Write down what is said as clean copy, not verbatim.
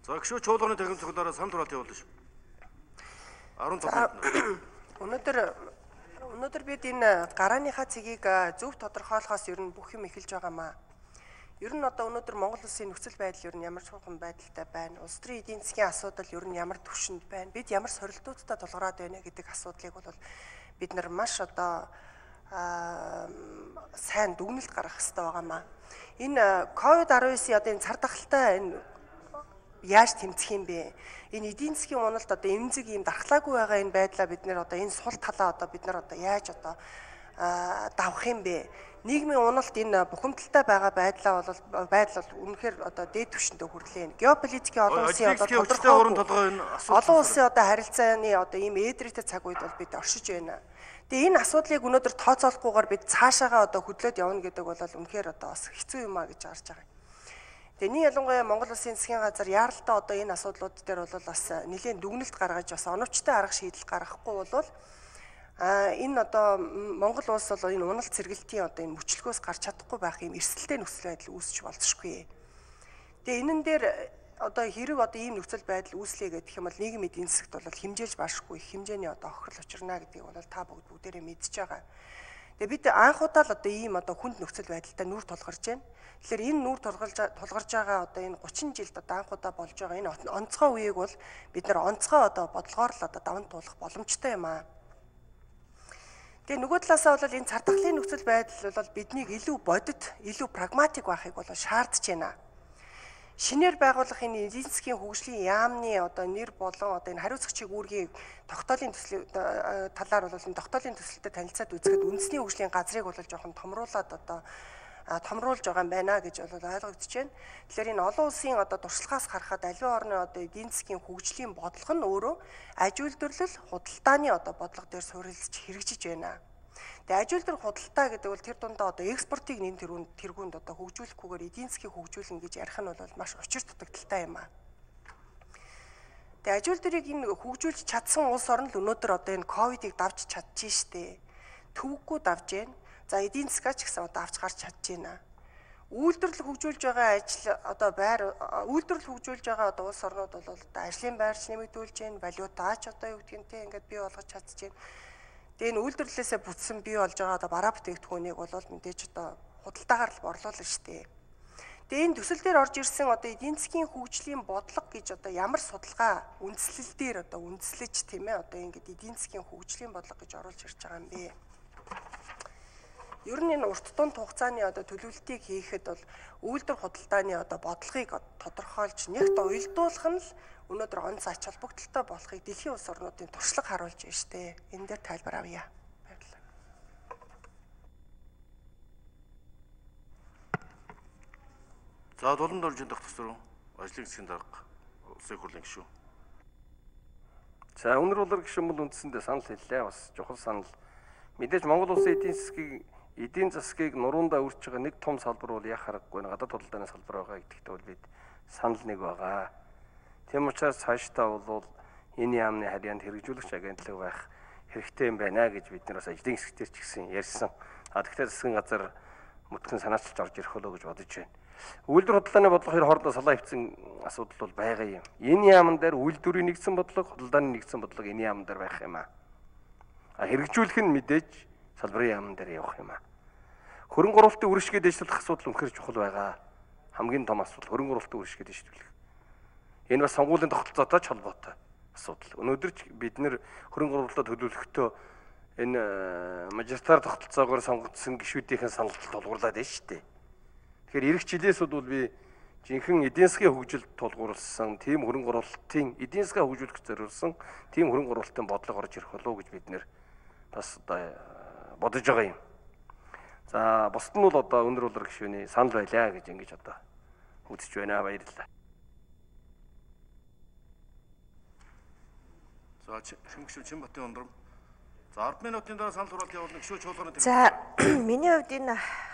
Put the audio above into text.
За гişүү чуулганы техник цуглаараа санал хураалт явуулна шүү. 15 Өнөөдөр бид энэ гарааныхаа цэгийг зөв тодорхойлохоос ер нь бүх юм эхэлж байгаамаа. Ер нь одоо өнөөдөр Монгол улсын нөхцөл байдал ер нь ямар чухал байдалтай байна? Улс төрийн эдийн засгийн асуудал ер нь ямар түвшинд байна? Бид ямар сорилтуудтай тулгараад байна гэдэг асуудлыг бол бид нар маш одоо сайн дүгнэлт гаргах хэрэгтэй байгаамаа. Энэ COVID-19 одоо энэ цар тахалтай энэ яаж тэмцэх юм бэ? Энэ эдийн засгийн уналт одоо эмзэг ийм дархлаагүй байгаа энэ байдлаа бид нэр одоо энэ сул талаа одоо бид нар одоо яаж одоо давах юм бэ? Нийгмийн уналт энэ бухимдалтай байгаа байдал үнэхээр одоо дээд түвшиндээ хүрлээ. Геополитикийн олон улсын одоо тодорхой олон улсын одоо харилцааны одоо ийм ээдрэгтэй цаг үед бол бид оршиж байна. Тэгээ энэ асуудлыг өнөөдөр тооцоолохгүйгээр бид цаашаагаа одоо хөдлөөд явна гэдэг бол үнэхээр одоо бас хэцүү юм а гэж харж байгаа. Тэгээ нэг ялангуяа Монгол Улсын засгийн газар яаралтай одоо энэ асуудлууд дээр бол бас нэлээд дүгнэлт гаргаж бас оновчтой арга шийдэл гаргахгүй бол энэ одоо Монгол улс бол энэ уналт сэргэлтийн одоо энэ мөчлөгөөс гарч чадахгүй байх юм эрсдэлтэй нөхцөл байдал үүсч болзошгүй. Тэгээ энэн дээр одоо хэрэг одоо ийм нөхцөл байдал үүслэе гэх юм бол нийгмийн эдийн засагт бол хэмжээлж башгүй хэмжээний одоо хохирол учрна гэдгийг бол та бүгдээрээ мэдж байгаа. Тэгээ бид анх удаа л одоо ийм одоо хүнд нөхцөл байдалтай нүүр тулгарч байна. Тэгэхээр энэ нүүр тулгарч байгаа одоо энэ 30 жилд одоо анх удаа болж байгаа энэ онцгой үеийг бол бид нар онцгой одоо бодлогоор л одоо даван туулах боломжтой юм аа. Тэгээ нөгөө талаасаа бол энэ цар тахлын нөхцөл байдал бол биднийг илүү бодит, илүү прагматик байхыг бол шаардж байна. Шинээр байгуулах энэ эдийн засгийн хөгжлийн яамны одоо нэр болон одоо энэ хариуцагчийн үүргийн тогтоолын талаар бол энэ тогтоолын төсөлтөд танилцаад үзэхэд үндэсний хөгжлийн газрыг бол жоохон томруулж байгаа юм байна гэж бол ойлгогдож байна. Тэгэхээр энэ олон улсын одоо туршлагаас харахад аливаа орны одоо эдийн засгийн хөгжлийн бодлого нь өөрөө аж үйлдвэрлэл худалдааны одоо бодлого дээр суурилж хэрэгжиж байна. Тэгээ аж үйлдвэр худалдаа гэдэг бол тэр дундаа одоо экспортыг нэн тэргуунд одоо хөгжүүлэхгүйгээр эдийн засгийг хөгжүүлнэ гэж ярих нь бол маш учир дутагдaltaй юм аа. Тэгээ аж үйлдвэрийг энэ хөгжүүлж чадсан улс орн л өнөөдөр одоо энэ ковидыг давж чадчихжээ штэ. Төвөггүй давж байна. За эдийн засгаа ч гэсэн одоо авч гарч чадж байна. Үйлдвэрлэл хөгжүүлж байгаа ажил одоо үйлдвэрлэл хөгжүүлж байгаа одоо улс орнууд бол одоо ажлын байрч нэмэгдүүлж байна. Валютаач одоо юу гэдгийнтэй ингээд бий болгож чадчихжээ. Тэгээ энэ үйлдвэрлэлээсээ бүтсэн бий болж байгаа одоо бараа бүтээгдэхүүнийг бол мэдээж одоо худалдаагаар л борлуулна штэ. Тэгээ энэ төсөл дээр орж ирсэн одоо эдийн засгийн хөгжлийн бодлого гэж одоо ямар судалгаа үндэслэл дээр одоо үндэслэж тийм ээ одоо ингээд эдийн засгийн хөгжлийн бодлого гэж оруулж ирж байгаа юм бэ. Ер нь энэ урт тунд хугацааны одоо төлөвлөлтийг хийхэд бол үйлдвэр худалдааны одоо бодлогыг тодорхойлж нягт уялдуулах нь л өнөөдөр онц ач холбогдолтой болохыг дэлхийн улс орнуудын туршлага харуулж байна штэ. Энэ дээр тайлбар авъя. Баярлалаа. За дулан доржин дахь төсрөө ажлын засгийн дарга улсын хурлын гишүүн. За өнөр болор гишүүн бол үндсэндээ санал хэллээ. Бас чухал санал. Мэдээж Монгол улсын эдийн засгийг нуруундаа үрж байгаа нэг том салбар бол яах аргагүй гадаад худалдааны салбар байгаа гэдэгтээ бол бид санал нэг байгаа. Тийм учраас цаашдаа бол энэ яамны харьяанд хэрэгжүүлэгч агентлаг байх хэрэгтэй юм байна гэж бид нар бас ажлын хэсгээр ч гэсэн ярьсан. Тэгэхээр засгийн газар мөтгөн санаачилж орж ирэх болоо гэж бодож байна. Үйлдвэр худалдааны бодлогын хоорондоо салаа хөвцөн асуудал бол байгаа юм. Энэ яамн дээр үйлдвэрийн нэгдсэн бодлого, худалдааны нэгдсэн бодлого энэ яамн дээр байх юм аа. Хэрэгжүүлэх нь мэдээж салбарын яамн дээр явах юм аа. Хөрөнгө оруулалтын үржигээ дэвшүүлэх асуудал үнэхээр чухал байгаа. Хамгийн том асуудал хөрөнгө оруулалтын үржигээ дэвшүүлэх. Энэ бас сонгуулийн тогтолцоотой ч холбоотой асуудал. Өнөөдөр ч бид нэр хөрөнгө оруулалтад төлөвлөхдөө энэ мажистрат тогтолцоогоор сонгогдсон гишүүдийн саналд тулгуурлаад байна шүү дээ. Тэгэхээр эх жилээс бол би жинхэнэ эдийн засгийн хөгжилд тулгуурласан, тийм хөрөнгө оруулалтын эдийн засгаа хөгжүүлэх зориулсан тийм хөрөнгө оруулалтын бодлого орж ирэх болов уу гэж бид нэр бас бодож байгаа юм. За бусд нь бол одоо өнөр болор гишүүний санал байлаа гэж ингэж одоо үзэж байна. Баярлалаа. За гишүүн Чинбатын ондром. За 10 минутын дараа санал хураалт явуулна. Гишүү чуулганы. За миний хувьд энэ